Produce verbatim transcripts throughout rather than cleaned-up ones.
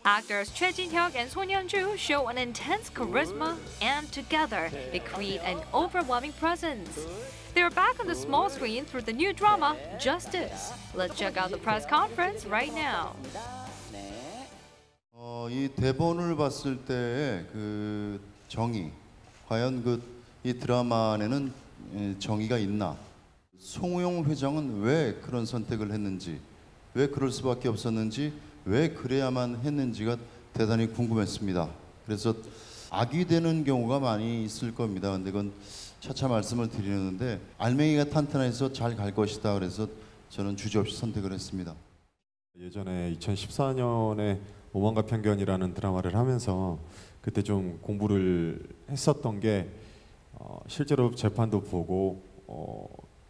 Actors Choi Jin-hyuk and Son Yeon-ju show an intense charisma, and together they create an overwhelming presence. They're back on the small screen through the new drama Justice. Let's check out the press conference right now. 어, 이 대본을 봤을 때의 그 정의, 과연 그 이 드라마 안에는 정의가 있나? 송우용 회장은 왜 그런 선택을 했는지, 왜 그럴 수밖에 없었는지, 왜 그래야만 했는지가 대단히 궁금했습니다. 그래서 악이 되는 경우가 많이 있을 겁니다. 근데 그건 차차 말씀을 드리는데 알맹이가 탄탄해서 잘 갈 것이다. 그래서 저는 주저없이 선택을 했습니다. 예전에 이천십사 년에 오만과 편견이라는 드라마를 하면서 그때 좀 공부를 했었던 게 어, 실제로 재판도 보고 어,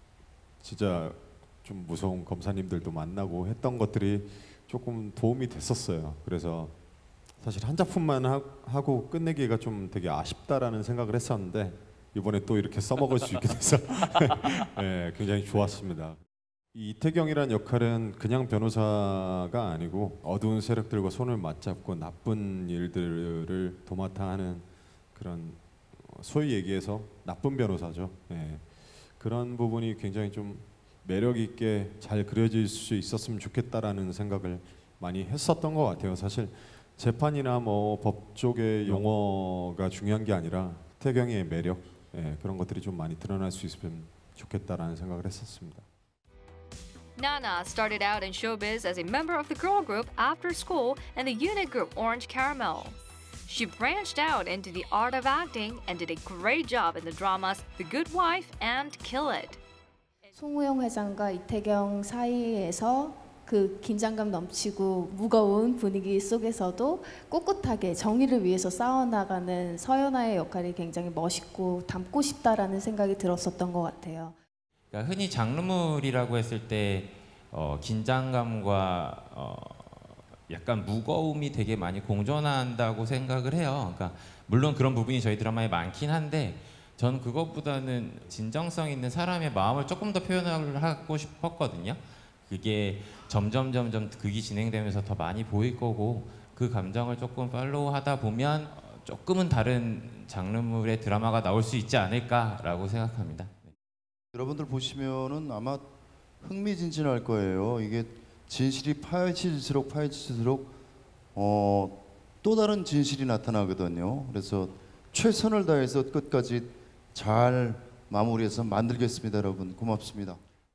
진짜 좀 무서운 검사님들도 만나고 했던 것들이 조금 도움이 됐었어요. 그래서 사실 한 작품만 하, 하고 끝내기가 좀 되게 아쉽다라는 생각을 했었는데 이번에 또 이렇게 써먹을 수 있게 돼서 네, 굉장히 좋았습니다. 이 이태경이란 역할은 그냥 변호사가 아니고 어두운 세력들과 손을 맞잡고 나쁜 일들을 도맡아 하는 그런 소위 얘기해서 나쁜 변호사죠. 네. 그런 부분이 굉장히 좀 매력 있게 잘 그려질 수 있었으면 좋겠다라는 생각을 많이 했었던 것 같아요. 사실 재판이나 뭐 법 쪽의 용어가 중요한 게 아니라 태경의 매력, 네, 그런 것들이 좀 많이 드러날 수 있으면 좋겠다라는 생각을 했었습니다. Nana started out in showbiz as a member of the girl group After School and the unit group Orange Caramel. She branched out into the art of acting and did a great job in the dramas The Good Wife and Kill It. 송우용 회장과 이태경 사이에서 그 긴장감 넘치고 무거운 분위기 속에서도 꿋꿋하게 정의를 위해서 싸워나가는 서연아의 역할이 굉장히 멋있고 닮고 싶다라는 생각이 들었었던 것 같아요. 그러니까 흔히 장르물이라고 했을 때 어, 긴장감과 어, 약간 무거움이 되게 많이 공존한다고 생각을 해요. 그러니까 물론 그런 부분이 저희 드라마에 많긴 한데 저는 그것보다는 진정성 있는 사람의 마음을 조금 더 표현을 하고 싶었거든요. 그게 점점 점점 극이 진행되면서 더 많이 보일 거고 그 감정을 조금 팔로우 하다 보면 조금은 다른 장르물의 드라마가 나올 수 있지 않을까라고 생각합니다. 여러분들 보시면은 아마 흥미진진할 거예요. 이게 진실이 파헤칠수록 파헤칠수록 어, 또 다른 진실이 나타나거든요. 그래서 최선을 다해서 끝까지 잘 마무리해서 만들겠습니다. 여러분 고맙습니다.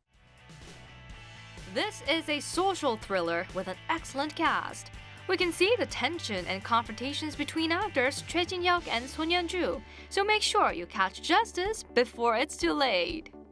This is a social thriller with an excellent cast. We can see the tension and confrontations between actors Choi Jin-hyuk and Son Yeon-ju, so make sure you catch Justice before it's too late.